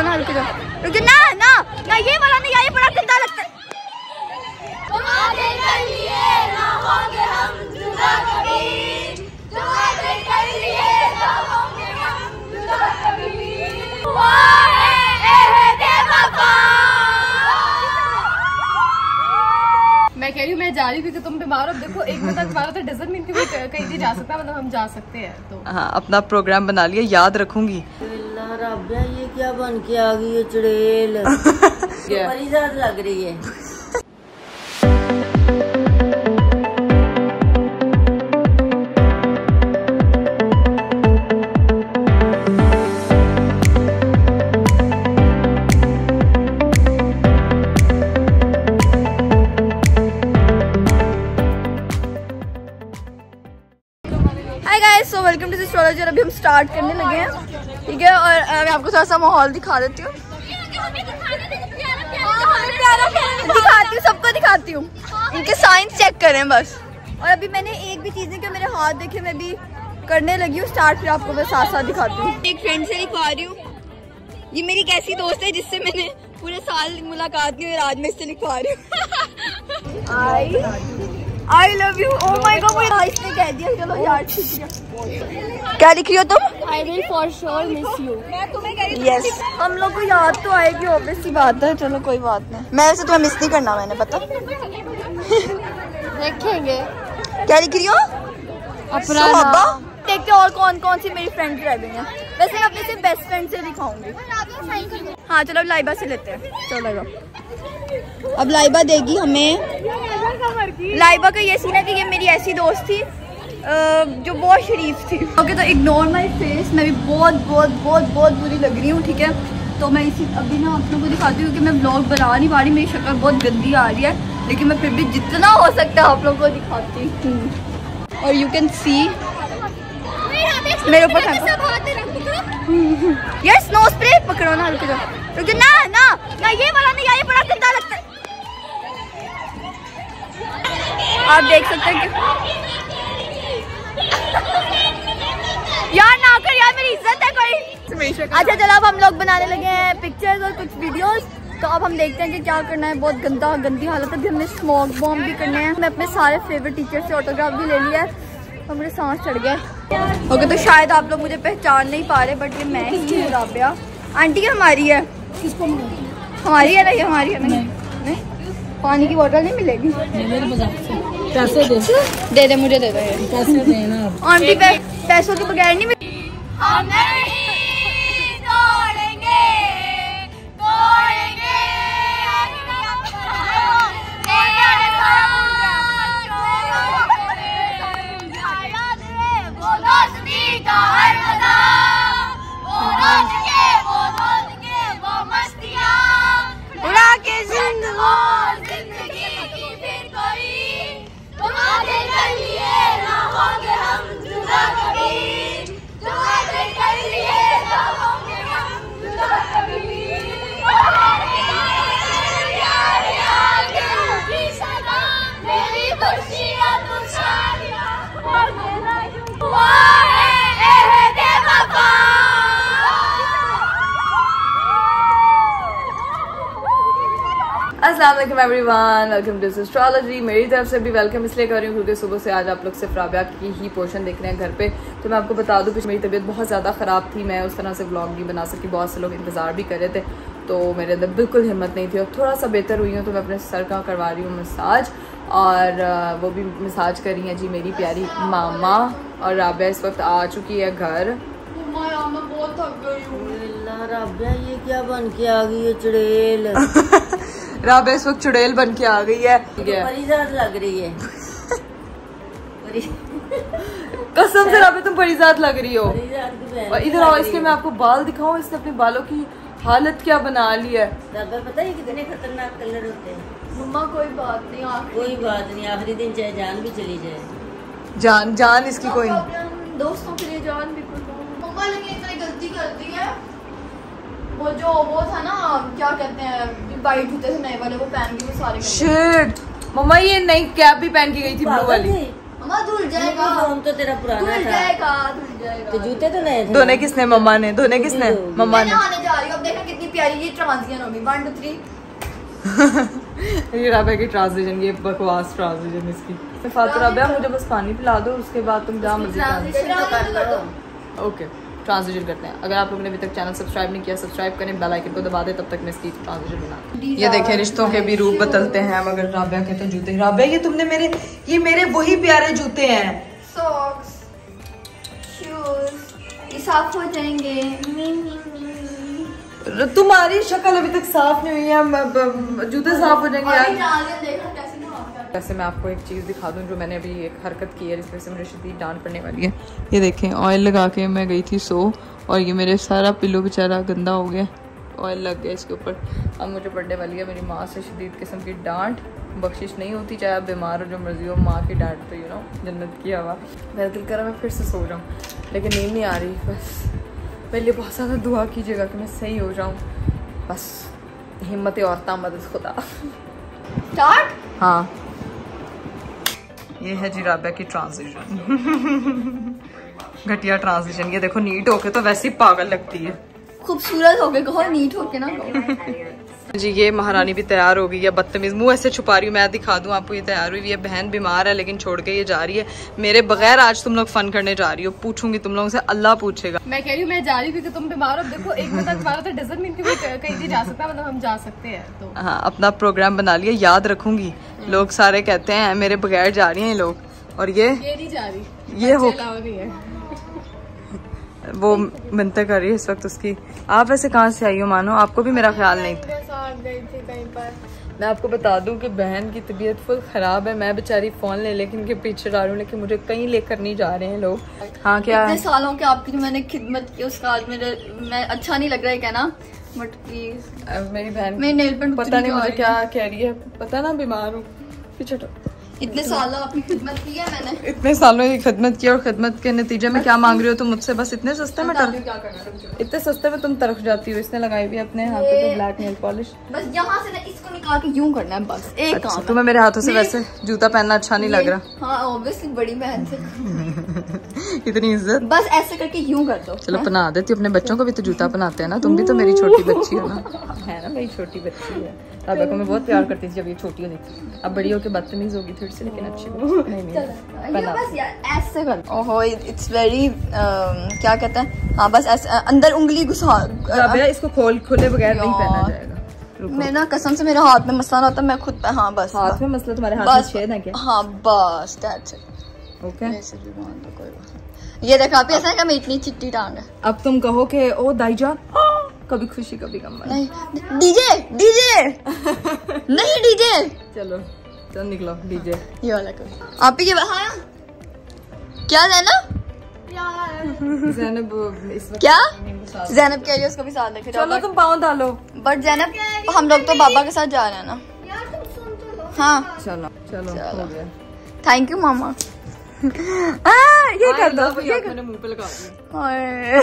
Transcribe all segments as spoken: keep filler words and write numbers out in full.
ना, रुक जाओ रुक जाओ ना ना ना, ये वाला नहीं, ये बड़ा गंदा लगता है। मैं कह रही हूँ मैं जा रही थी तो तुम बीमार हो। देखो एक बता बीमार हो तो डजंट मीन कि कहीं भी जा सकता है, मतलब हम जा सकते हैं। तो हाँ, अपना प्रोग्राम बना लिया, याद रखूंगी। राबिया ये क्या बन के आ गई है चुड़ैल। बड़ी ज्यादा लग रही है। So welcome to astrology. अभी हम स्टार्ट करने लगे हैं, ठीक है। और मैं आपको थोड़ा सा माहौल दिखा देती हूँ, दिखाती हूँ, सबको दिखाती हूँ। इनके साइंस चेक करें बस। और अभी मैंने एक भी चीज़ नहीं कि मेरे हाथ देखे, मैं भी करने लगी हूँ स्टार्ट, फिर आपको मैं साथ साथ दिखाती हूँ। एक फ्रेंड से लिखवा रही हूँ, ये मेरी एक ऐसी दोस्त है जिससे मैंने पूरे साल मुलाकात की, और आज मैं इससे लिखवा रही हूँ I I love you. Oh my god, मुझे इसने कह दिया। चलो यार ठीक है। क्या लिख रही हो तुम? I will for sure miss you. मैं तुम्हें कह रही हूँ यस, हम लोग को याद तो आएगी, ऑब्वियस सी बात है। चलो कोई बात नहीं, मैं वैसे तुम्हें मिस नहीं करना, मैंने पता। देखेंगे क्या लिख रही हो? अपना देखते और कौन कौन सी मेरी फ्रेंड्स रह गई हैं। वैसे मैं अपने से बेस्ट फ्रेंड से दिखाऊंगी। हाँ चलो अब लाइबा से लेते हैं। चलो लाइबा, अब लाइबा देगी हमें। लाइबा का ये सीन है कि ये मेरी ऐसी दोस्त थी जो बहुत शरीफ थी। ओके, तो इग्नोर माय फेस, मैं भी बहुत बहुत बहुत बहुत बुरी लग रही हूँ, ठीक है। तो मैं इसी अभी ना आप लोगों को दिखाती हूँ कि मैं ब्लॉग बना नहीं पा रही, मेरी शक्ल बहुत गंदी आ रही है, लेकिन मैं फिर भी जितना हो सकता है आप लोगों को दिखाती हूँ। और यू कैन सी मेरे ऊपर यार स्नो स्प्रे पकड़ो ना, रुक जाओ रुक जाओ ना ना ना, ये वाला नहीं, ये बड़ा गंदा लगता है। आप देख सकते हैं कि यार ना कर यार, मेरी इज्जत है कोई। अच्छा चलो अब हम लोग बनाने लगे हैं पिक्चर्स और कुछ वीडियोस। तो अब हम देखते हैं कि क्या करना है। बहुत गंदा गंदी हालत है। अभी हमने स्मोक बॉम्ब भी करने हैं। मैं अपने सारे फेवरेट टीचर से ऑटोग्राफ भी ले लिया है और मुझे सांस चढ़ गया। ओके, तो शायद आप लोग मुझे पहचान नहीं पा रहे, बट ये मैं ही हूँ राबिया। आंटी हमारी है, किसको हमारी है ना, ये हमारी है। नहीं नहीं, पानी की बोतल नहीं मिलेगी। पैसे दे दे दे मुझे, दे दे पैसे देना। आंटी पे पैसों के बगैर नहीं मिलेगी। अस्सलाम वालेकुम एवरीवन, वेलकम टू एस्ट्रोलॉजी। मेरी तरफ से भी वेलकम इसलिए कर रही हूँ क्योंकि सुबह से आज आप लोग सिर्फ राबिया की ही पोर्शन देख रहे हैं घर पे। तो मैं आपको बता दूँ कि मेरी तबीयत बहुत ज़्यादा ख़राब थी, मैं उस तरह से व्लॉग नहीं बना सकी। बहुत से लोग इंतज़ार भी कर रहे थे, तो मेरे अंदर बिल्कुल हिम्मत नहीं थी। और थोड़ा सा बेहतर हुई हूँ, तो मैं अपने सर का करवा रही हूँ मसाज, और वो भी मसाज कर रही हैं जी मेरी प्यारी मामा। और राबिया इस वक्त आ चुकी है घर। बहुत थक गई हूँ। राबिया ये क्या बन के आ गई है चुड़ैल। राबिया इस वक्त चुड़ैल बन के आ गई है। बड़ी ज्यादा लग रही है। कसम से राबिया तुम बड़ी ज्यादा लग रही हो। और इधर आओ, इसके मैं आपको बाल दिखाऊं। इसने अपने बालों की हालत क्या बना ली है। राबिया पता है कितने खतरनाक कलर होते हैं। मम्मा कोई बात नहीं, कोई बात नहीं, आखिरी दिन चाहे जान भी चली जाए। जान जान इसकी कोई दोस्तों के लिए जान भी कुछ। मम्मा लेकिन इतनी गलती करती है। वो जो वो था ना, क्या कहते हैं, वाइट जूते थे नए वाले, वो पहन के वो सारे। शिट मम्मा, ये नई कैप भी पहन के गई थी ब्लू वाली। मम्मा धुल जाएगा। फोन तो तेरा पुराना धुल था। जाएगा धुल जाएगा। तो जूते तो नए थे। धोने किसने? मम्मा ने। धोने किसने? मम्मा ने। आने जा रही हूं, अब देखा कितनी कह रही है ट्रांजिशन होगी। One two three. ये राबिया की ट्रांजिशन, ये बकवास ट्रांजिशन इसकी। फातुर राबिया मुझे बस पानी पिला दो, उसके बाद तुम जहाँ मर्जी कर। ओके ट्रांजिशन करते हैं। अगर आप लोगों ने अभी तक चैनल सब्सक्राइब नहीं किया, सब्सक्राइब करें, बेल आइकन को दबा दें, तब तक मैं इसकी ट्रांजिशन बनाती हूं। ये देखें रिश्तों के भी रूप बदलते हैं, मगर राबिया के तो जूते। राबिया ये तुमने मेरे ये मेरे वही प्यारे जूते हैं। सॉक्स, शूज, ये साफ हो जाएंगे। तुम्हारी शक्ल अभी तक साफ नहीं हुई है, जूते साफ हो जाएंगे यार। वैसे मैं आपको एक चीज़ दिखा दूं जो मैंने अभी एक हरकत की है जिसमें से मुझे शदीद डांट पड़ने वाली है। ये देखें ऑयल लगा के मैं गई थी सो, और ये मेरे सारा पिलो बेचारा गंदा हो गया, ऑयल लग गया इसके ऊपर। अब मुझे पड़ने वाली है मेरी माँ से शदीद किस्म की डांट। बख्शिश नहीं होती, चाहे आप बीमार हो जो मर्जी हो, माँ की डांट तो यू नो जन्नत की हवा। मेरा दिल करा मैं फिर से सो जाऊँ, लेकिन नींद नहीं आ रही। बस मेरे लिए बहुत ज़्यादा दुआ कीजिएगा कि मैं सही हो जाऊँ। बस हिम्मत औरता मदद खुदा। स्टार्ट। हाँ ये है जी राबिया की ट्रांजिशन। घटिया ट्रांजिशन। ये देखो नीट होके तो वैसे ही पागल लगती है। खूबसूरत हो गए कहो, नीट होके ना कहो। जी ये महारानी भी तैयार हो गई है। बदतमीज मुंह ऐसे छुपा रही हूँ, मैं दिखा दूँ आपको। ये तैयार हुई है, बहन बीमार है लेकिन छोड़ के ये जा रही है मेरे बगैर। आज तुम लोग फन करने जा रही हो, पूछूंगी तुम लोगों से, अल्लाह पूछेगा। मैं कह रही हूँ मैं जा रही हूँ क्योंकि तुम बीमार हो। देखो एक बंदा बीमार होता है डजंट मीन कि कहीं भी जा सकता है, मतलब हम जा सकते हैं। तो हाँ अपना प्रोग्राम बना लिया, याद रखूंगी। लोग सारे कहते हैं मेरे बगैर जा रही हैं लोग, और ये ये नहीं जा रही, ये हो नहीं है। वो मिन्नतें कर रही है इस वक्त उसकी। आप वैसे कहाँ से आई हो मानो, आपको भी मेरा ख्याल नहीं था। गई थी कहीं पर। मैं आपको बता दूं कि बहन की तबीयत फुल ख़राब है। मैं बेचारी फ़ोन ले लेकिन इनके पीछे डाल रही हूँ, लेकिन मुझे कहीं लेकर नहीं जा रहे हैं लोग। हाँ क्या इतने सालों के आपकी जो मैंने खिदमत की उसका आज मेरे मैं अच्छा नहीं लग रहा है कहना, बट प्लीज मेरी बहन मेरी नेल पेंट पता नहीं मुझे क्या कह रही है, पता ना बीमार हूँ। पीछे इतने सालों आपकी खिदमत की है मैंने, इतने सालों की खिदमत की, और खिदमत के नतीजे में क्या मांग रही हो तुम मुझसे? बस इतने सस्ते में तर इतने सस्ते में तुम तरफ जाती हो। इसने लगाई हुई अपने हाथ पे ब्लैक नेल पॉलिश। बस यहाँ से ना इसको निकाल के यूं करना है बस, एक अच्छा, काम। तुम्हें मेरे हाथों से वैसे जूता पहनना अच्छा नहीं लग रहा? हाँ ऑब्वियसली बड़ी बहन से इतनी इज्जत। बस ऐसे करके यूं कर दो। चलो पहना देती हूँ अपने बच्चों को भी, तो जूता पहनाते हैं ना। तुम भी तो मेरी छोटी बच्ची हो ना। है ना मेरी छोटी बच्ची है। राबिया को मैं बहुत प्यार करती थी जब ये छोटी होती थी। अब बड़ी होकर बदतमीज होगी थोड़ी सी, लेकिन अच्छी नहीं नहीं बस यार ऐसे कर। ओहो इट्स वेरी क्या कहते हैं, हाँ बस ऐसे अंदर उंगली घुसा। राबिया इसको खोल खोले बगैर नहीं पहना जाएगा। मैं ना कसम से मेरे हाथ में मसला ना होता मैं खुद पे। हाँ बस हाथ में मसला, तुम्हारे हाथ में छेद है क्या? हाँ बस दैट्स इट। ओके ये देखा आप ऐसा है कि मैं इतनी चिट्टी टांग है। अब तुम कहो कि ओ दाईजान कभी खुशी कभी गम। नहीं डीजे डीजे नहीं डीजे। चलो चल निकलो डीजे। ये वाला करो आप ही के। हाँ क्या जैनब ज़ैनब इस वक्त क्या जैनब कह रही है उसको भी साथ लेके जाओ। चलो तुम पाँव डालो। बट जैनब हम लोग तो बाबा के साथ जा रहे हैं ना। हाँ चलो चलो हो गया। थैंक यू मामा। आ, ये कर दो, ये मैंने मुंह पे लगा दिया।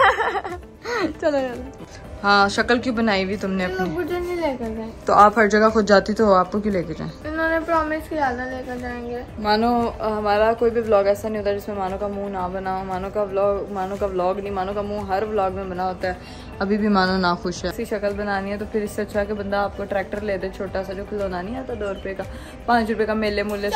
चलो चलो। हाँ शक्ल क्यों बनाई हुई तुमने अपनी? मुझे नहीं लेकर गए, तो आप हर जगह खुद जाती तो आपको क्यों लेके जाए? उन्होंने प्रॉमिस किया था लेकर जाएंगे। मानो हमारा कोई भी व्लॉग ऐसा नहीं होता जिसमें मानो का मुंह ना बना हो। मानो का व्लॉग मानो का व्लॉग नहीं, मानो का मुंह हर व्लॉग में बना होता है। अभी भी मानो ना खुश है। ऐसी शक्ल बनानी है तो फिर इससे अच्छा है कि बंदा आपको ट्रैक्टर ले दे छोटा सा, जो खिलौना नहीं आता दो रुपए का, पाँच रुपए का मेले मूल्य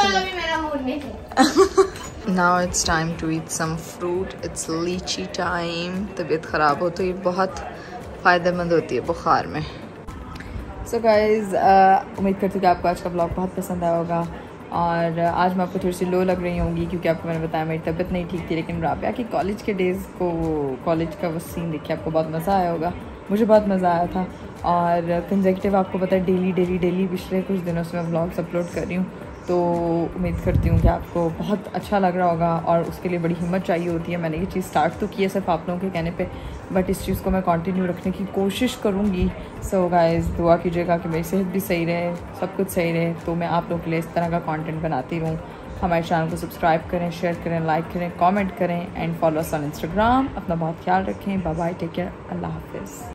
से। Now it's time to eat some fruit. It's lychee time. तबीयत ख़राब हो तो ये बहुत फ़ायदेमंद होती है बुखार में। सो so गाइज़ उम्मीद करती हूँ कि आपको आज का ब्लॉग बहुत पसंद आया होगा। और आज मैं आपको थोड़ी सी लो लग रही होंगी क्योंकि आपको मैंने बताया मेरी तबीयत नहीं ठीक थी, लेकिन राबिया की कॉलेज के डेज़ को, कॉलेज का वो सीन देखिए आपको बहुत मज़ा आया होगा। मुझे बहुत मज़ा आया था। और कंसेक्यूटिव आपको पता है डेली डेली डेली पिछले कुछ दिनों से मैं व्लॉग्स अपलोड कर रही हूँ, तो उम्मीद करती हूँ कि आपको बहुत अच्छा लग रहा होगा। और उसके लिए बड़ी हिम्मत चाहिए होती है। मैंने ये चीज़ स्टार्ट तो की है सिर्फ आप लोगों के कहने पे, बट इस चीज़ को मैं कंटिन्यू रखने की कोशिश करूँगी। सो गाइस दुआ कीजिएगा कि मेरी सेहत भी सही रहे, सब कुछ सही रहे, तो मैं आप लोगों के लिए इस तरह का कंटेंट बनाती रहूँ। हमारे चैनल को सब्सक्राइब करें, शेयर करें, लाइक करें, कमेंट करें and follow us on Instagram. अपना बहुत ख्याल रखें। बाय बाय, टेक केयर, अल्लाह हाफिज़।